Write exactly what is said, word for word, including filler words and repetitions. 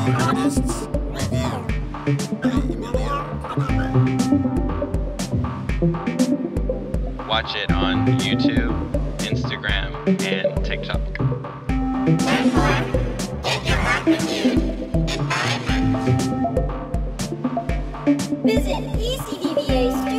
The Artist's Review by Emilio. Watch it on YouTube, Instagram, and TikTok. Take your art with you in five months. Visit E C D V A